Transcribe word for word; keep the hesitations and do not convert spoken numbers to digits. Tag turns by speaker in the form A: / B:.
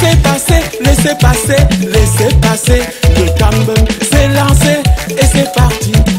A: Laissez passer, laissez passer, laissez passer. Le cambe s'est lancé et c'est parti.